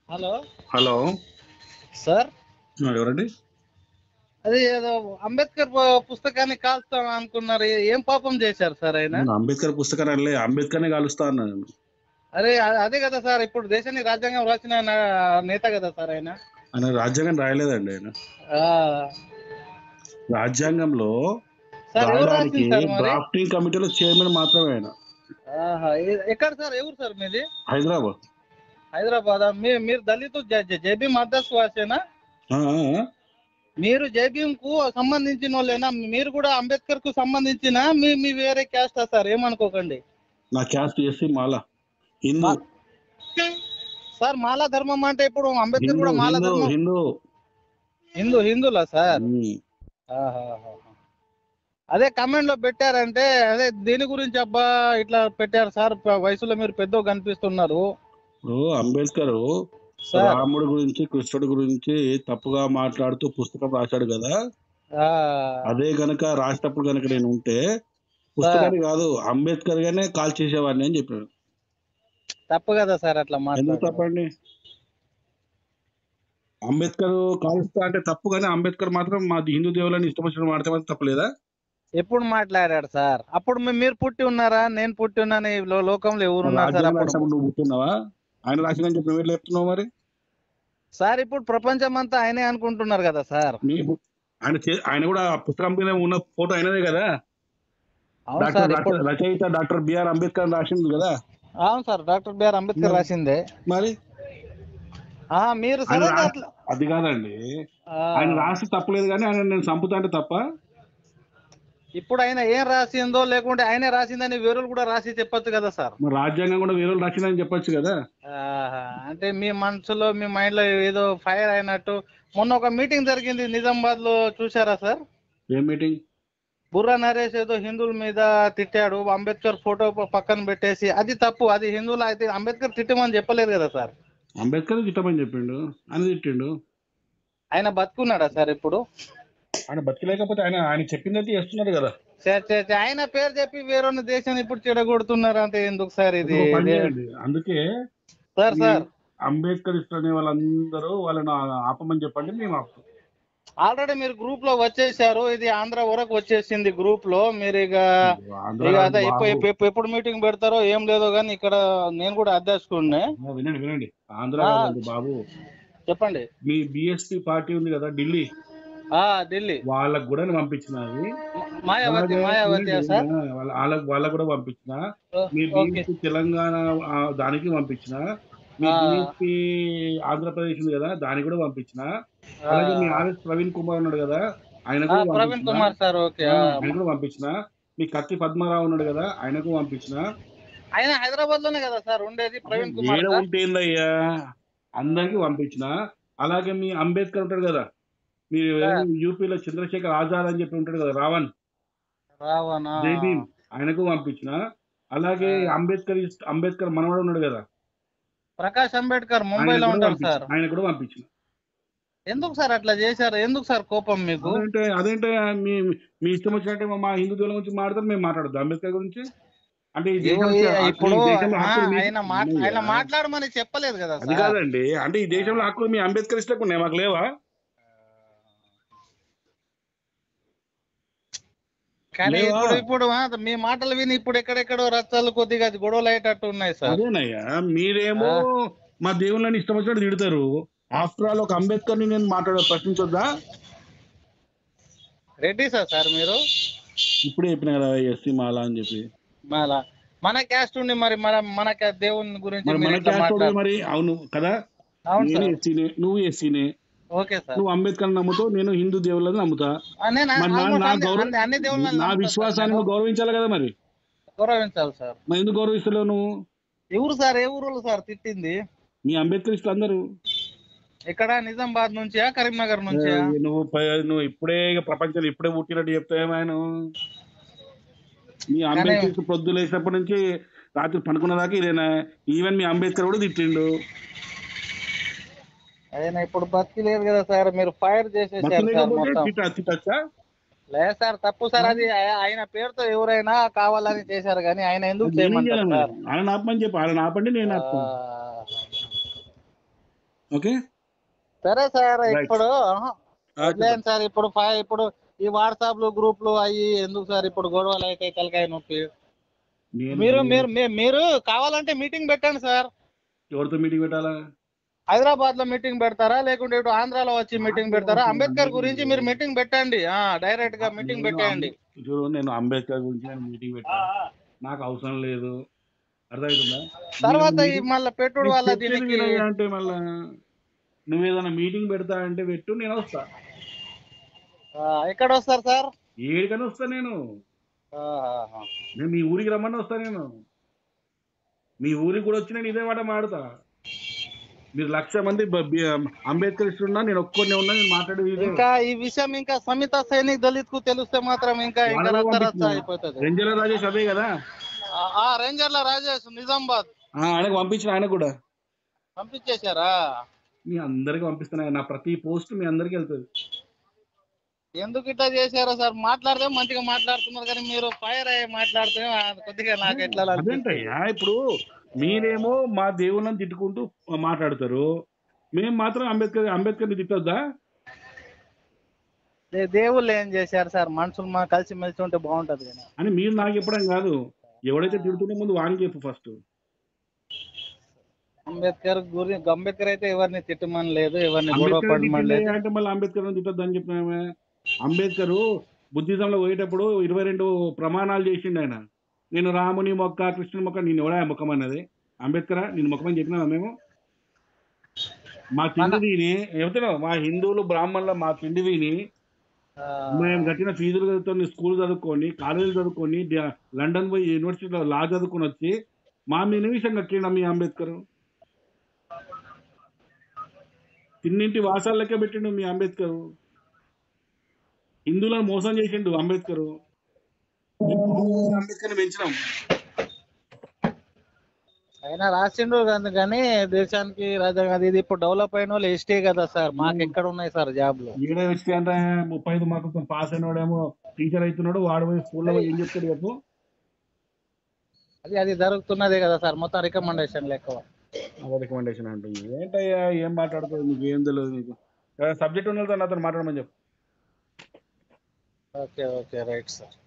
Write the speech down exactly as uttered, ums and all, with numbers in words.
Hello hello sir. ఎవరండి? అది ఏదో అంబేద్కర్ పు- పుస్తకాన్ని కాల్స్తాం అనుకున్నారు. ఏ- ఏం పాపం చేశారు సార్ ఆయన? నేను అంబేద్కర్ పుస్తకాన్ని అనలే, అంబేద్కర్నే కాలుస్తా అన్నాను నేను. అరే అ- అదే కదా సార్, ఇప్పుడు దేశాన్ని రాజ్యాంగం రాసిన నా- నేత కదా సార్ ఆయన. ఆయన రాజ్యాంగం రాయలేదండి. ఆయన ఆ, రాజ్యాంగంలో సార్ ఎవరు రాయడానికి రాసింది సార్ మరి? డ్రాఫ్టింగ్ కమిటీలో చైర్మన్ మాత్రమే ఆయన. ఆహా, ఎ- ఎక్కడ సార్, ఎవరు సార్ మీది? హైదరాబాద్. హైదరాబాద్. మీ మీరు దళితు జేబీ మద్రాస్ వాసేనా? ఆ, ఆ, మీరు జేబీఎం కు సంబంధించిన వాళ్ళేనా? మీరు కూడా అంబేద్కర్ కు సంబంధించిన మీ మీ వేరే క్యాస్టా సార్? ఏమనుకోకండి. నా క్యాస్ట్ ఎస్సీ మాల, హిందూ. మా- సార్ మాలా ధర్మం అంటే ఇప్పుడు అంబేద్కర్ హిందూ కూడా మాలా హిందూ ధర్మం. హిందూ హిందూ హిందూలా సార్? ఉమ్. ఆహాహా. అదే కమెంట్ లో పెట్టారంటే అదే దీని గురించి అబ్బా ఇట్లా పెట్టారు సార్. ప- వయసులో మీరు పెద్ద కనిపిస్తున్నారు ఓ, అంబేద్కర్ సార్. రాముడి గురించి కృష్ణుడి గురించి తప్పుగా మాట్లాడుతూ పుస్తకం రాశాడు కదా. ఆ, అదే గనక రాసేటప్పుడు గనక నేను ఉంటే సార్ పుస్తకాన్ని కాదు అంబేద్కర్ గానే కాల్ చేసేవాడిని అని చెప్పాడు. తప్పు కదా సార్ అట్లా ఎందుకు మాట్లాడడం. తప్పండి? అంబేద్కర్ కాలుస్తా అంటే తప్పు, కానీ అంబేద్కర్ మాత్రం మా హిందూ దేవులని ఇష్టం వచ్చిన వాడితే మాత్రం తప్పలేదా? ఎప్పుడు మాట్లాడాడు సార్? అప్పుడు మీ- మీరు పుట్టి ఉన్నారా? నేను పుట్టి ఉన్నాను ఈ లో- లోకంలో ఎవరు ఉన్నారు సార్ రాజ్యాంగం అప్పుడు? రాసినప్పుడు నువ్వు పుట్టున్నావా? ఆయన రాసిన చెప్పి నువ్వు ఎట్లా చెప్తున్నావు మరి? సార్ ఇప్పుడు ప్రపంచం అంతా ఆయనే అనుకుంటున్నారు కదా సార్. నీ పు- ఆయన చే- ఆయన కూడా ఆ పుస్తకం మీద ఉన్న ఫోటో అయినదే కదా. అవును డాక్టర్ సార్. ఇప్పుడు రచ- రచయిత డాక్టర్ బిఆర్ అంబేద్కర్ రాసింది కదా. అవును సార్, డాక్టర్ బిఆర్ అంబేద్కర్ మరి రాసిందే. మరి ఆ, మీరు ఆయన సడన్ గా రాసి అట్లా అది కాదండి. ఆ, ఆయన రాసి తప్పలేదు, కానీ ఆయన నేను చంపుతా అంటే తప్ప. ఇప్పుడు ఆయన ఏం రాసిందో లేకుంటే ఆయనే రాసిందని వేరేలు కూడా రాసి చెప్పొచ్చు కదా సార్. మరి రాజ్యాంగం కూడా వేరే వాళ్ళు రాసిందని చెప్పొచ్చు కదా. ఆహా, అంటే మీ మనసులో మీ మైండ్ లో ఏదో ఫైర్ అయినట్టు. మొన్న ఒక మీటింగ్ జరిగింది నిజామాబాద్ లో, చూసారా సార్? ఏం మీటింగ్? బుర్రా నరేష్ ఏదో హిందువుల మీద తిట్టాడు, అంబేద్కర్ ఫోటో ప- పక్కన పెట్టేసి. అది తప్పు. అది హిందువులు అయితే అంబేద్కర్ తిట్టమని చెప్పలేదు కదా సార్. అంబేద్కర్ తిట్టమని చెప్పిండు, ఆయన తిట్టిండు. ఆయన బతుకున్నాడా సార్ ఇప్పుడు? ఆయన బతికలేకపోతే ఆయన ఆయన చెప్పిందైతే చేస్తున్నారు కదా. చే- చే- చే- ఆయన పేరు చెప్పి వేరొన్న దేశాన్ని ఇప్పుడు చెడగొడుతున్నారు అంటే ఎందుకు సార్ ఇది? ఒక పని ఇది- చేయండి, అందుకే సార్ ఈ సార్ అంబేద్కర్ ఇష్టనే వాళ్ళందరూ వాళ్ళని ఆపమని చెప్పండి, మేము ఆపుతాం. ఆల్రెడీ మీరు గ్రూప్ లో వచ్చేసారు. ఇది ఆంధ్ర వరకు వచ్చేసింది గ్రూప్ లో. మీరు ఇక ఆంధ్ర ఇక కాదు అదే ఎప్పుడు బాబు. ఎప్పుడు ఎప్పుడు మీటింగ్ పెడతారో ఏం లేదో కానీ ఇక్కడ నేను కూడా అధ్యక్షుడినే. ఆ, వినండి వినండి, ఆంధ్ర ఆ, కాదండి బాబు. చెప్పండి. మీ బిఎస్పీ పార్టీ ఉంది కదా ఢిల్లీ, ఆ, ఢిల్లీ వాళ్ళకు కూడా పంపించినది. మాయావతి. అలాగే మాయావతి వినండి, సార్? ఆ, వాళ్ళ వాళ్ళకు వాళ్ళకు కూడా పంపించిన. ఓ, మీ ఓకే. బిఎస్పీ తెలంగాణ ఆ, దానికి పంపించిన. మీ ఆ, బిఎస్పీ ఆంధ్రప్రదేశ్ ఉంది కదా, దానికి కూడా పంపించిన. ఆ, అలాగే మీ ఆర్ఎస్ ప్రవీణ్ కుమార్ ఉన్నాడు కదా, ఆయన ఆ, కూడా ప్రవీణ్ పంపించిన. కుమార్ సార్. ఓకే. ఆ, ఆ, ఆయన కూడా పంపించిన. మీ కత్తి పద్మారావు ఉన్నాడు కదా, ఆయనకు పంపించిన. ఆయన హైదరాబాద్ లోనే కదా సార్ ఉండేది, ప్రవీణ్ కుమార్ ఏడ సార్? ఉంటేందయ్యా, అందరికి పంపించిన. అలాగే మీ అంబేద్కర్ ఉంటాడు కదా, మీరు సార్ యూపీలో చంద్రశేఖర్ ఆజాద్ అని చెప్పి ఉంటాడు కదా, రావణ్ రావణ. జై భీమ్, ఆయనకు పంపించిన. అలాగే అంబేద్కర్ ఇస్ట్- అంబేద్కర్ మనవడు ఉన్నాడు కదా, ప్రకాష్ అంబేద్కర్ ఆయన ముంబైలో కూడా ఉంటాడు పంపించిన. సార్. ఆయన కూడా పంపించిన. ఎందుకు సార్ అట్లా చేశారు? ఎందుకు సార్ కోపం మీకు? అదేంటే అదేంటే మీ మీ ఇష్టం వచ్చినట్టే మా హిందూ దేవుల గురించి మాట్లాడతారు, మేము మాట్లాడద్దు అంబేద్కర్ గురించి? అంటే ఈ ఇవ్వ- దేశం ఈ- అసలు ఇప్పుడు ఈ దేశంలో ఆ, హక్కులు మీకు ఆయన మాట్ ఆయన ఉన్నాయా? మాట్లాడమని చెప్పలేదు కదా అది సార్. కాదండి, అంటే ఈ దేశంలో హక్కులు మీ అంబేద్కర్ ఇష్టకు ఉన్నాయి, మాకు లేవా? కానీ లేవా? ఇప్పుడు ఇప్పుడు ఆ, మీ మాటలు విని ఇప్పుడు ఎక్కడెక్కడో రచ్చలు కొద్దిగా గొడవలు అయ్యేటట్టు ఉన్నాయి సార్. అదేనయ్యా, మీరేమో ఆ, మా దేవుళ్ళని ఇష్టం వచ్చినట్టు తిడతారు. ఆఫ్టర్ ఆల్ ఒక అంబేద్కర్ ని నేను మాట్లాడ ప్రశ్నించొద్దా? రెడ్డి సార్ సార్ మీరు? ఇప్పుడే చెప్పిన కదా ఎస్సీ మాల అని చెప్పి. మళ్ళా మన క్యాస్ట్ ఉండి మరి మన మన క్యా- దేవుని గురించి మరి మీరు మన ఇట్లా క్యాస్ట్ వాడు మాట్లాడు. మరి, అవును కదా. అవును నేను సార్. ఎస్సీనే, నువ్వు ఎస్సీనే. Okay sir. నువ్వు అంబేద్కర్ నమ్ముతావు, నేను హిందూ దేవుళ్ళని నమ్ముతా. ఆ, నేను మరి నా ఆల్మోస్ట్ నా అన్ని గౌరవ అన్ని అన్ని దేవుళ్ళని నా నమ్ముతాను సార్. విశ్వాసాన్ని నేను నువ్వు గౌరవించాలి కదా. మరి గౌరవించాలి సార్. మరి ఎందుకు గౌరవిస్తలేవు నువ్వు? ఎవరు సార్? ఏ ఊరు సార్ తిట్టింది? మీ అంబేద్కరిస్టులు అందరూ. ఎక్కడ? నిజామాబాద్ నుంచా కరీంనగర్ ఏ, నుంచా? నువ్వు ప- నువ్వు ఇప్పుడే ఇక ప్రపంచంలో ఇప్పుడే పుట్టినట్టు చెప్తావేమాయను. మీ కానీ అంబేద్కర్ పొద్దు లేచినప్పటి నుంచి రాత్రి పనుకున్న దాకా ఇదేనా. ఈవెన్ మీ అంబేద్కర్ కూడా తిట్టిండు. ఆయన ఇప్పుడు బతికి లేదు కదా సార్. మీరు ఫైర్ చేసేసారు సార్ బతులేకపోతే మొత్తం. తిట్ట తిట్టచ్చా? లేదు సార్, తప్పు సార్. అది ఆయ- ఆయన పేరుతో ఎవరైనా కావాలని చేశారు కానీ ఆయన ఎందుకు నేనేం చేయమంటారు చేయాలి మరి? సార్? ఆయన ఆపమని చెప్పి ఆయన ఆపండి, నేను ఆ, ఆపుతాను. ఓకే సరే సార్ రైట్ ఇప్పుడు ఆహా, వదిలేయండి సార్ ఇప్పుడు ఫై- ఇప్పుడు ఈ వాట్సాప్లు గ్రూప్లు అవి ఎందుకు సార్ ఇప్పుడు గొడవలు అయితే తలకాయ నొప్పి. నేను మీరు నేను మీరు మీ- మీరు కావాలంటే మీటింగ్ పెట్టండి సార్. ఎవరితో మీటింగ్ పెట్టాలా? హైదరాబాద్ లో మీటింగ్ పెడతారా లేకుంటే ఇటు ఆంధ్రాలో వచ్చి మీటింగ్ నాకు పెడతారా? అవసరం అంబేద్కర్ లేదు. గురించి మీరు మీటింగ్ పెట్టండి, ఆ డైరెక్ట్ గా మీటింగ్ నేను పెట్టేయండి. అంబే- చూడు, నేను అంబేద్కర్ గురించి నేను మీటింగ్ పెట్టా, నాకు అవసరం లేదు. అర్థమవుతుందా? నేను తర్వాత ఈ మీటింగ్ మళ్ళీ పెట్టుడు నేను వల్ల చెప్పేది దీనికి వినయ్య అంటే మళ్ళా నువ్వు ఏదైనా మీటింగ్ పెడతా అంటే పెట్టు, నేను వస్తా. ఆ, ఎక్కడ వస్తారు సార్? ఏడికని వస్తా నేను. ఆహాహా. నేను మీ ఊరికి రమ్మని వస్తా. నేను మీ ఊరికి కూడా వచ్చి నేను ఇదే మాట మాడుతా. మీరు లక్ష మంది బ- బి- అంబేద్కర్ ఉన్నా, నేను ఒక్కడినే ఉన్నా, నేను మాట్లాడేది ఇదే. ఇంకా ఈ విషయం ఇంకా సమిత సైనిక్ దళిత్ కు తెలిస్తే మాత్రం ఇంకా ఇంకా వాళ్ళలో రచ్చ రచ్చ పంపించిన అయిపోతుంది. రెంజల రాజేష్ అదే కదా, ఆ ఆ, రేంజర్ల రాజేష్ నిజామాబాద్ ఆ, ఆయనకు పంపించిన, ఆయన కూడా పంపించేశారా? మీ అందరికి పంపిస్తున్నా. నా ప్రతి పోస్ట్ మీ అందరికి వెళ్తుంది. ఎందుకు ఇట్లా చేశారో సార్? మాట్లాడితే మంచిగా మాట్లాడుతున్నారు కానీ మీరు ఫైర్ అయ్యి మాట్లాడితే ఆ, కొద్దిగా నాకు ఎట్లా అనిపిస్తుంది. అదేంటయ్యా, ఇప్పుడు మీరేమో మా దేవుళ్ళని తిట్టుకుంటూ మాట్లాడతారు, మేము మాత్రం అంబేద్కర్ అంబేద్కర్ని తిట్టొద్దా? దే- దేవుళ్ళు ఏం చేశారు సార్? మనుషులు మా కలిసి మెలిసి ఉంటే బాగుంటది కానీ. అని మీరు నాకు చెప్పడం కాదు, ఎవడైతే తిడుతున్నా ముందు వానికి చెప్పు ఫస్ట్. అంబేద్కర్ గురి అంబేద్కర్ అయితే ఎవరిని తిట్టమని లేదు, ఎవరిని గొడవ అంబేద్కర్ పడమని తిట్టిండే లేదు. అంటే మళ్ళీ అంబేద్కర్ తిట్టొద్దు అని చెప్పినామే. అంబేద్కర్ బుద్ధిజంలో పోయేటప్పుడు ఇరవై రెండు ప్రమాణాలు చేసిండు ఆయన. నేను రాముని మొక్క, కృష్ణుని మొక్క, నేను ఎవడా ముఖం అన్నది? అంబేద్కరా నేను ముఖమని చెప్పినావా మేము? మా మన తిండి తిని చెబుతున్నావు, మా హిందువులు బ్రాహ్మణుల మా తిండి తిని ఆ, మేము కట్టిన ఫీజులతో స్కూల్ చదువుకొని, కాలేజీలు చదువుకొని, డ- లండన్ పోయి యూనివర్సిటీలో లా చదువుకొని వచ్చి మా మీద విషయం కట్టిండ మీ అంబేద్కర్. తిన్నింటి వాసాలు లెక్క పెట్టిండు మీ అంబేద్కర్. హిందువులను మోసం చేసిండు అంబేద్కర్. అంబేద్కర్ పెంచినాం. ఆయన రాసిండు కానీ కానీ దేశానికి రాజ్యాంగం అది ఇది ఇప్పుడు డెవలప్ అయిన వాళ్ళు ఎస్టీ కదా సార్, మాకు ఎక్కడ ఉన్నాయి సార్ జాబ్లు? ఈడ వచ్చి అంటే ముప్పై ఐదు మార్కులతో పాస్ అయినోడేమో టీచర్ అవుతున్నాడు, వాడు పోయి స్కూల్లో పోయి ఏం చెప్తాడు చెప్పు? అది అది జరుగుతున్నదే కదా సార్, మొత్తం రికమెండేషన్ లెక్క. అదే రికమెండేషన్ అంటుంది. ఏంటయ్యా ఏం మాట్లాడుతుంది, నీకు ఏం తెలియదు. నీకు సబ్జెక్ట్ ఉన్నదో అతను మాట్లాడమని చెప్పు. Okay okay right sir.